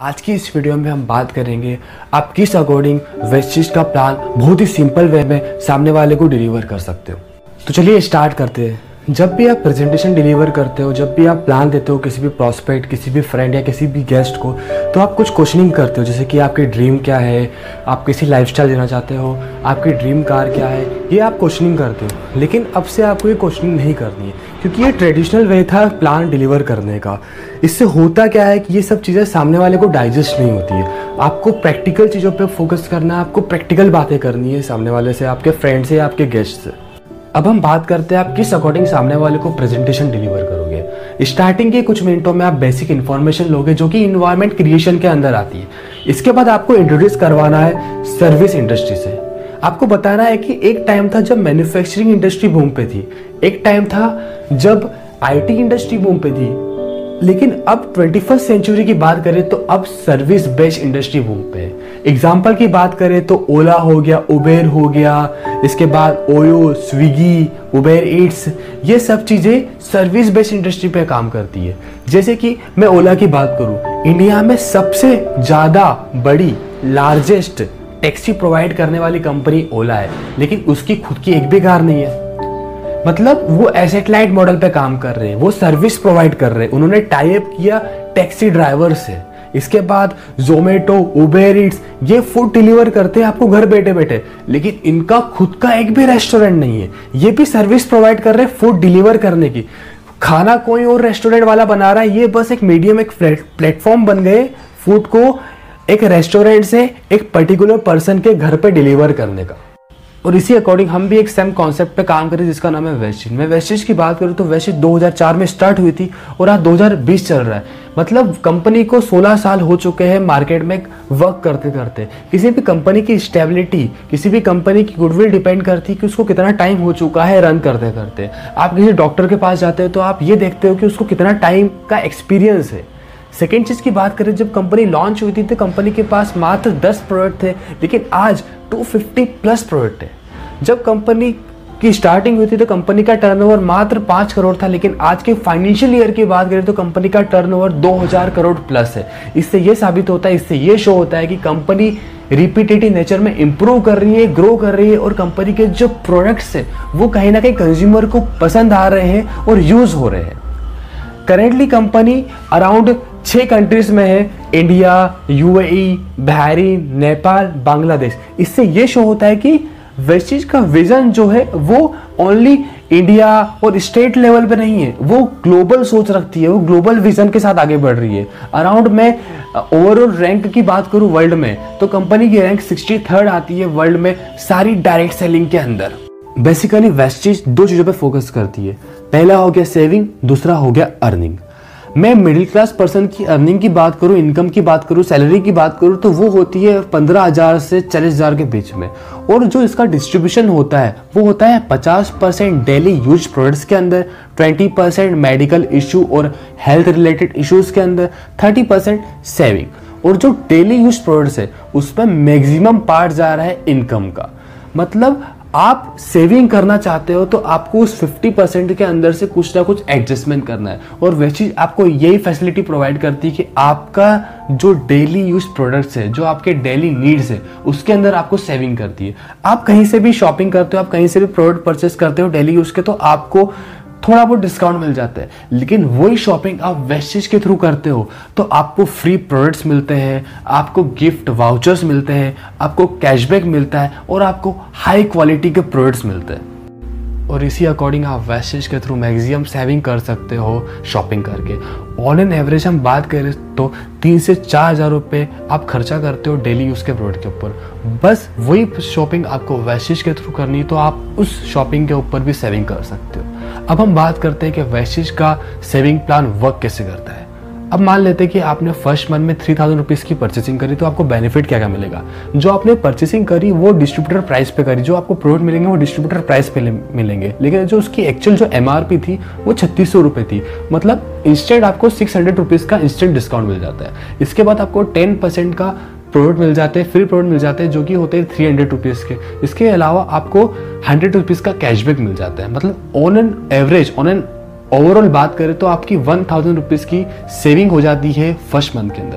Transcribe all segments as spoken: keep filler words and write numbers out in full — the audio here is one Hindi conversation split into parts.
आज की इस वीडियो में हम बात करेंगे आप किस अकॉर्डिंग वेस्टिज का प्लान बहुत ही सिंपल वे में सामने वाले को डिलीवर कर सकते हो। तो चलिए स्टार्ट करते हैं। जब भी आप प्रेजेंटेशन डिलीवर करते हो, जब भी आप प्लान देते हो किसी भी प्रॉस्पेक्ट, किसी भी फ्रेंड या किसी भी गेस्ट को, तो आप कुछ क्वेश्चनिंग करते हो, जैसे कि आपकी ड्रीम क्या है, आप किसी लाइफस्टाइल देना चाहते हो, आपकी ड्रीम कार क्या है, ये आप क्वेश्चनिंग करते हो। लेकिन अब से आपको ये क्वेश्चनिंग नहीं करनी है, क्योंकि ये ट्रेडिशनल वे था प्लान डिलीवर करने का। इससे होता क्या है कि ये सब चीज़ें सामने वाले को डाइजेस्ट नहीं होती है। आपको प्रैक्टिकल चीज़ों पे फोकस करना है, आपको प्रैक्टिकल बातें करनी है सामने वाले से, आपके फ्रेंड से या आपके गेस्ट से। अब हम बात करते हैं आप किस अकॉर्डिंग सामने वाले को प्रेजेंटेशन डिलीवर करोगे। स्टार्टिंग के कुछ मिनटों में आप बेसिक इन्फॉर्मेशन लोगे जो कि इन्वायरमेंट क्रिएशन के अंदर आती है। इसके बाद आपको इंट्रोड्यूस करवाना है सर्विस इंडस्ट्री से। आपको बताना है कि एक टाइम था जब मैन्युफैक्चरिंग इंडस्ट्री बूम पे थी, एक टाइम था जब आईटी इंडस्ट्री बूम पे थी, लेकिन अब ट्वेंटी फर्स्ट सेंचुरी की बात करें तो अब सर्विस बेस्ड इंडस्ट्री बूम पे है। एग्जाम्पल की बात करें तो ओला हो गया, उबेर हो गया, इसके बाद ओयो, स्विगी, उबेर ईट्स, ये सब चीज़ें सर्विस बेस्ड इंडस्ट्री पे काम करती है। जैसे कि मैं ओला की बात करूँ, इंडिया में सबसे ज़्यादा बड़ी लार्जेस्ट टैक्सी प्रोवाइड करने वाली कंपनी ओला है, लेकिन उसकी खुद की एक भी कार नहीं है। मतलब वो एसेट लाइट मॉडल पे काम कर रहे हैं, वो सर्विस प्रोवाइड कर रहे हैं, उन्होंने टाई अप किया टैक्सी ड्राइवर से। इसके बाद जोमेटो, उबेर ईट्स, ये फूड डिलीवर करते हैं आपको घर बैठे बैठे, लेकिन इनका खुद का एक भी रेस्टोरेंट नहीं है। ये भी सर्विस प्रोवाइड कर रहे हैं फूड डिलीवर करने की। खाना कोई और रेस्टोरेंट वाला बना रहा है, ये बस एक मीडियम, एक प्लेटफॉर्म बन गए फूड को एक रेस्टोरेंट से एक पर्टिकुलर पर्सन के घर पे डिलीवर करने का। और इसी अकॉर्डिंग हम भी एक सेम कॉन्सेप्ट पे काम करें जिसका नाम है वेस्टिज। मैं वेस्टिज की बात करूँ तो वेस्टिज दो हज़ार चार में स्टार्ट हुई थी और आज दो हज़ार बीस चल रहा है। मतलब कंपनी को सोलह साल हो चुके हैं मार्केट में वर्क करते करते। किसी भी कंपनी की स्टेबिलिटी, किसी भी कंपनी की गुडविल डिपेंड करती है कि उसको कितना टाइम हो चुका है रन करते करते। आप किसी डॉक्टर के पास जाते हो तो आप ये देखते हो कि उसको कितना टाइम का एक्सपीरियंस है। सेकेंड चीज़ की बात करें, जब कंपनी लॉन्च हुई थी तो कंपनी के पास मात्र दस प्रोडक्ट थे, लेकिन आज दो सौ पचास प्लस प्रोडक्ट है। जब कंपनी की स्टार्टिंग हुई थी तो कंपनी का टर्नओवर मात्र पाँच करोड़ था, लेकिन आज के फाइनेंशियल ईयर की बात करें तो कंपनी का टर्नओवर दो हज़ार करोड़ प्लस है। इससे ये साबित होता है, इससे ये शो होता है कि कंपनी रिपीटेटिव नेचर में इंप्रूव कर रही है, ग्रो कर रही है, और कंपनी के जो प्रोडक्ट्स है वो कहीं ना कहीं कंज्यूमर को पसंद आ रहे हैं और यूज हो रहे हैं। करेंटली कंपनी अराउंड छह कंट्रीज में है, India, UAE, Bahrain, Nepal, Bangladesh. इससे ये शो होता है कि वेस्टिज का विजन जो है वो ओनली इंडिया और स्टेट लेवल पे नहीं है, वो ग्लोबल सोच रखती है, वो ग्लोबल विजन के साथ आगे बढ़ रही है। अराउंड में ओवरऑल रैंक की बात करूं वर्ल्ड में तो कंपनी की रैंक सिक्सटी थर्ड आती है वर्ल्ड में सारी डायरेक्ट सेलिंग के अंदर। बेसिकली वेस्टिज दो चीज़ों पे फोकस करती है, पहला हो गया सेविंग, दूसरा हो गया अर्निंग। मैं मिडिल क्लास पर्सन की अर्निंग की बात करूं, इनकम की बात करूं, सैलरी की बात करूं तो वो होती है पंद्रह हजार से चालीस हजार के बीच में, और जो इसका डिस्ट्रीब्यूशन होता है वो होता है पचास परसेंट डेली यूज प्रोडक्ट्स के अंदर, ट्वेंटी परसेंट मेडिकल इशू और हेल्थ रिलेटेड इश्यूज के अंदर, थर्टी परसेंट सेविंग, और जो डेली यूज प्रोडक्ट्स है उसमें मैक्सिमम पार्ट जा रहा है इनकम का। मतलब आप सेविंग करना चाहते हो तो आपको उस पचास परसेंट के अंदर से कुछ ना कुछ एडजस्टमेंट करना है, और वह चीज़ आपको यही फैसिलिटी प्रोवाइड करती है कि आपका जो डेली यूज प्रोडक्ट्स है, जो आपके डेली नीड्स है, उसके अंदर आपको सेविंग करती है। आप कहीं से भी शॉपिंग करते हो, आप कहीं से भी प्रोडक्ट परचेस करते हो डेली यूज के, तो आपको थोड़ा बहुत डिस्काउंट मिल जाता है, लेकिन वही शॉपिंग आप वेस्टिज के थ्रू करते हो तो आपको फ्री प्रोडक्ट्स मिलते हैं, आपको गिफ्ट वाउचर्स मिलते हैं, आपको कैशबैक मिलता है, और आपको हाई क्वालिटी के प्रोडक्ट्स मिलते हैं। और इसी अकॉर्डिंग आप वेस्टिज के थ्रू मैक्सिमम सेविंग कर सकते हो शॉपिंग करके। ऑन एन एवरेज हम बात करें तो तीन से चार हज़ार रुपये आप खर्चा करते हो डेली यूज़ के प्रोडक्ट के ऊपर। बस वही शॉपिंग आपको वेस्टिज के थ्रू करनी है तो आप उस शॉपिंग के ऊपर भी सेविंग कर सकते हो। अब हम बात करते हैं कि वेस्टिज का सेविंग प्लान वर्क कैसे करता है। अब मान लेते हैं कि आपने फर्स्ट मंथ में थ्री थाउजेंड रुपीज़ की परचेसिंग करी, तो आपको बेनिफिट क्या क्या मिलेगा। जो आपने परचेसिंग करी वो डिस्ट्रीब्यूटर प्राइस पे करी, जो आपको प्रोडक्ट मिलेंगे वो डिस्ट्रीब्यूटर प्राइस पे मिलेंगे, लेकिन जो उसकी एक्चुअल जो एमआरपी थी वो छत्तीस सौ रुपये थी। मतलब इंस्टेंट आपको सिक्स हंड्रेड रुपीज़ का इंस्टेंट डिस्काउंट मिल जाता है। इसके बाद आपको टेन परसेंट का प्रोडक्ट मिल जाते हैं, फ्री प्रोडक्ट मिल जाते हैं जो कि होते हैं थ्री हंड्रेड रुपीज़ के। इसके अलावा आपको हंड्रेड रुपीज़ का कैशबैक मिल जाता है। मतलब on an average, on an overall बात करें तो आपकी वन थाउजेंड रुपीज़ की सेविंग हो जाती है फर्स्ट मंथ के अंदर।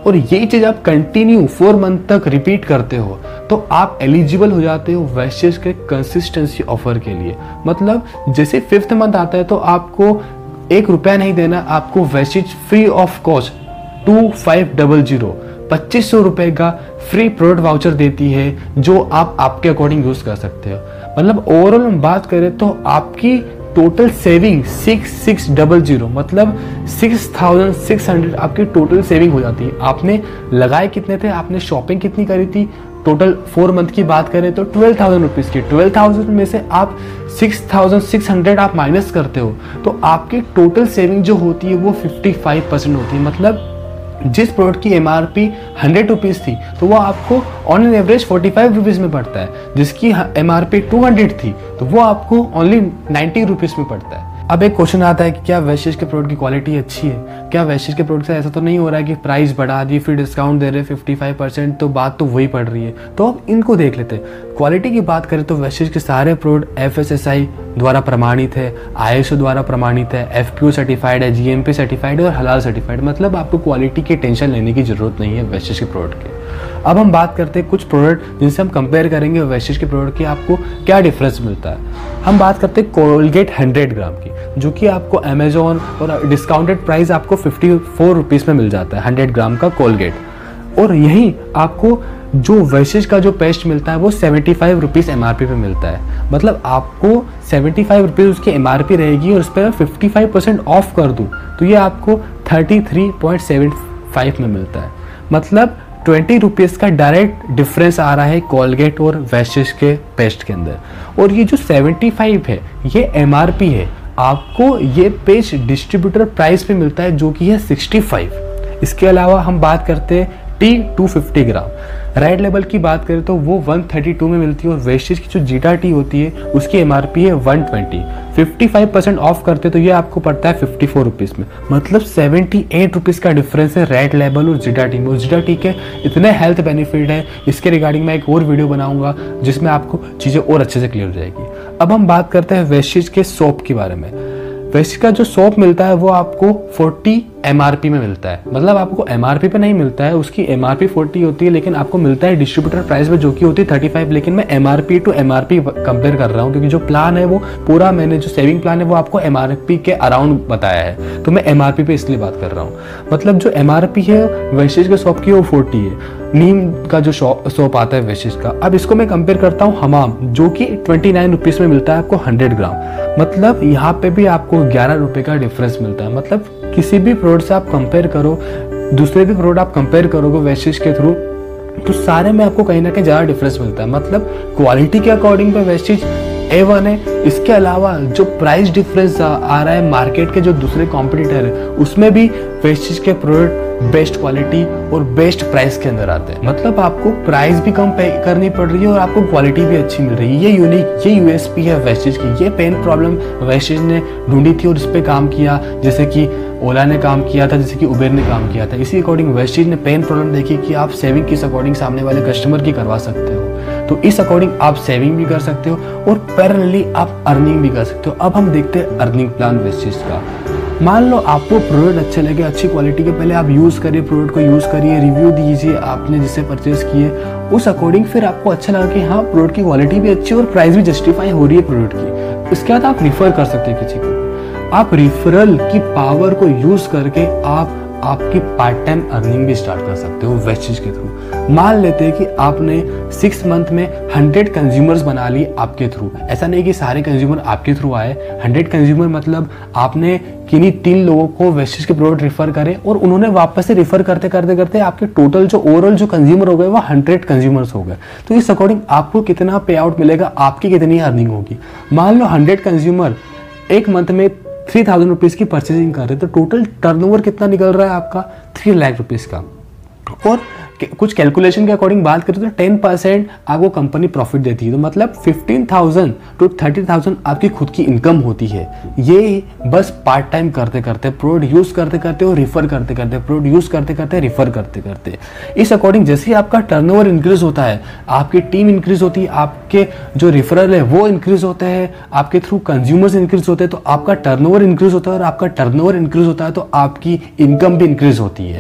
और यही चीज़ आप कंटिन्यू फोर मंथ तक रिपीट करते हो तो आप एलिजिबल हो जाते हो वेस्टेज के कंसिस्टेंसी ऑफर के लिए। मतलब जैसे फिफ्थ मंथ आता है तो आपको एक रुपया नहीं देना, आपको Vestige free of cost two five double zero पच्चीस सौ रुपए का फ्री प्रोडक्ट वाउचर देती है जो आप आपके अकॉर्डिंग यूज कर सकते हो। मतलब ओवरऑल हम बात करें तो आपकी total saving six six double zero मतलब सिक्स थाउजेंड सिक्स हंड्रेड आपकी टोटल सेविंग हो जाती है। आपने लगाए कितने थे, आपने शॉपिंग कितनी करी थी, टोटल फोर मंथ की बात करें तो ट्वेल्व थाउजेंड रुपीज़ की, ट्वेल्व थाउजेंड में से आप सिक्स थाउजेंड सिक्स हंड्रेड आप माइनस करते हो तो आपकी टोटल सेविंग जो होती है वो फिफ्टी फाइव परसेंट होती है। मतलब जिस प्रोडक्ट की एमआरपी हंड्रेड रुपीज़ थी तो वो आपको on an average forty five rupees में पड़ता है, जिसकी एमआरपी टू हंड्रेड थी तो वो आपको ओनली नाइन्टी रुपीज़ में पड़ता है। अब एक क्वेश्चन आता है कि क्या वेस्टेज के प्रोडक्ट की क्वालिटी अच्छी है, क्या वेस्टेज के प्रोडक्ट से ऐसा तो नहीं हो रहा है कि प्राइस बढ़ा दी फिर डिस्काउंट दे रहे फिफ्टी फाइव परसेंट, तो बात तो वही पड़ रही है। तो अब इनको देख लेते हैं। क्वालिटी की बात करें तो वेस्टेज के सारे product F S S I द्वारा प्रमाणित है, आई एस ओ द्वारा प्रमाणित है, एफ पी ओ सर्टिफाइड है, जी एम पी सर्टिफाइड है और हलाल सर्टिफाइड। मतलब आपको क्वालिटी की टेंशन लेने की जरूरत नहीं है वेस्टेज के प्रोडक्ट के। अब हम बात करते हैं कुछ प्रोडक्ट जिनसे हम कंपेयर करेंगे वेस्टेज के प्रोडक्ट की आपको क्या डिफरेंस मिलता है। हम बात करते हैं कोलगेट हंड्रेड ग्राम की, जो कि आपको अमेजोन और डिस्काउंटेड प्राइस आपको फिफ्टी फोर रुपीज़ में मिल जाता है हंड्रेड ग्राम का कोलगेट। और यही आपको जो वेस्टेज का जो पेस्ट मिलता है वो seventy five rupees M R P पे मिलता है। मतलब आपको सेवेंटी फाइव रुपीज़ उसकी एम आर पी रहेगी और उस पर फिफ्टी फाइव परसेंट ऑफ कर दूँ तो ये आपको thirty three point seven five में मिलता है। मतलब ट्वेंटी रुपीज़ का डायरेक्ट डिफरेंस आ रहा है कोलगेट और वेस्टेज के पेस्ट के अंदर। और ये जो सेवेंटी फाइव है ये एम आर पी है, आपको ये पेस्ट डिस्ट्रीब्यूटर प्राइस पे मिलता है जो कि है सिक्सटी फाइव। इसके अलावा हम बात करते हैं tea two fifty gram Red Label की बात करें तो वो वन थर्टी टू में मिलती है और वेस्टेज की जो जीटा टी होती है उसकी एमआरपी है one twenty. Fifty five percent off करते तो ये आपको पड़ता है फिफ्टी फोर रुपीज़ में। मतलब सेवेंटी एट रुपीज़ का डिफरेंस है रेड लेबल और जीटा टी में। और जीटा टी के इतने हेल्थ बेनिफिट है, इसके रिगार्डिंग मैं एक और वीडियो बनाऊंगा जिसमें आपको चीज़ें और अच्छे से क्लियर हो जाएगी। अब हम बात करते हैं वेस्टेज के सोप के बारे में। वेस्टेज का जो सोप मिलता है वो आपको फोर्टी एमआरपी में मिलता है। मतलब आपको एमआरपी पे नहीं मिलता है, उसकी एमआरपी फोर्टी होती है लेकिन आपको मिलता है डिस्ट्रीब्यूटर प्राइस में जो कि होती है थर्टी फाइव। लेकिन मैं एमआरपी टू एमआरपी कंपेयर कर रहा हूँ क्योंकि जो प्लान है वो पूरा मैंने जो सेविंग प्लान है वो आपको एमआरपी के अराउंड बताया है, तो मैं एमआरपी पे इसलिए बात कर रहा हूँ। मतलब जो एमआरपी है वेस्टेज के सोप की वो फोर्टी है। नीम का जो सोप आता है वेस्टेज का, अब इसको मैं कंपेयर करता हूँ हमाम जो कि ट्वेंटी नाइन रुपीज़ में मिलता है आपको हंड्रेड ग्राम। मतलब यहाँ पे भी आपको ग्यारह रुपये का डिफरेंस मिलता है। मतलब किसी भी प्रोडक्ट से आप कंपेयर करो, दूसरे भी प्रोडक्ट आप कंपेयर करोगे वेस्टेज के थ्रू तो सारे में आपको कहीं ना कहीं ज़्यादा डिफरेंस मिलता है। मतलब क्वालिटी के अकॉर्डिंग पे वेस्टेज ए वन है। इसके अलावा जो प्राइस डिफरेंस आ, आ रहा है मार्केट के जो दूसरे कॉम्पिटिटर है उसमें भी वेस्टेज के प्रोडक्ट बेस्ट क्वालिटी और बेस्ट प्राइस के अंदर आते हैं। मतलब आपको प्राइस भी कम पे करनी पड़ रही है और आपको क्वालिटी भी अच्छी मिल रही है। ये यूनिक ये यूएसपी है वेस्टेज की। ये पेन प्रॉब्लम वेस्टेज ने ढूंढी थी और इस पर काम किया, जैसे कि ओला ने काम किया था, जैसे कि उबेर ने काम किया था। इसी अकॉर्डिंग वेस्टेज ने पेन प्रॉब्लम देखी कि आप सेविंग किस अकॉर्डिंग सामने वाले कस्टमर की करवा सकते हो, तो इस अकॉर्डिंग आप सेविंग भी कर सकते हो और पैरेलली आप अर्निंग भी कर सकते हो। अब हम देखते हैं अर्निंग प्लान वेस्टेज का। मान लो आपको प्रोडक्ट अच्छे लगे, अच्छी क्वालिटी के, पहले आप यूज़ करिए, प्रोडक्ट को यूज़ करिए, रिव्यू दीजिए आपने जिससे परचेज किए, उस अकॉर्डिंग फिर आपको अच्छा लगा कि हाँ प्रोडक्ट की क्वालिटी भी अच्छी और प्राइस भी जस्टिफाई हो रही है प्रोडक्ट की। इसके बाद आप रिफ़र कर सकते हैं किसी को। आप रिफरल की पावर को यूज़ करके आप आपकी पार्ट टाइम अर्निंग भी स्टार्ट कर सकते हो वेस्टेज के थ्रू। मान लेते हैं कि आपने सिक्स मंथ में हंड्रेड कंज्यूमर्स बना लिए आपके थ्रू। ऐसा नहीं कि सारे कंज्यूमर आपके थ्रू आए, हंड्रेड कंज्यूमर मतलब आपने किन्हीं तीन लोगों को वेस्टेज के प्रोडक्ट रिफर करे और उन्होंने वापस से रिफर करते करते करते आपके टोटल जो ओवरऑल जो कंज्यूमर हो गए वो हंड्रेड कंज्यूमर्स हो गए। तो इस अकॉर्डिंग आपको कितना पे आउट मिलेगा, आपकी कितनी अर्निंग होगी। मान लो हंड्रेड कंज्यूमर एक मंथ में थ्री थाउजेंड रुपीज़ की परचेजिंग कर रहे तो टोटल टर्नओवर कितना निकल रहा है आपका थ्री लाख रुपीज़ का। और कुछ कैलकुलेशन के अकॉर्डिंग बात करें तो टेन परसेंट आपको कंपनी प्रॉफिट देती है, तो मतलब fifteen thousand to thirty thousand आपकी खुद की इनकम होती है। ये बस पार्ट टाइम करते करते, प्रोडक्ट यूज़ करते करते और रिफ़र करते करते, प्रोडक्ट यूज़ करते करते रिफ़र करते करते। इस अकॉर्डिंग जैसे ही आपका टर्नओवर इंक्रीज होता है, आपकी टीम इंक्रीज होती है, आपके जो रिफरल है वो इंक्रीज होते हैं, आपके थ्रू कंज्यूमर्स इंक्रीज होते हैं, तो आपका टर्नओवर इंक्रीज होता है और आपका टर्नओवर इंक्रीज होता है तो आपकी इनकम भी इंक्रीज होती है।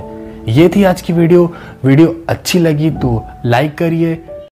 ये थी आज की वीडियो वीडियो अच्छी लगी तो लाइक करिए,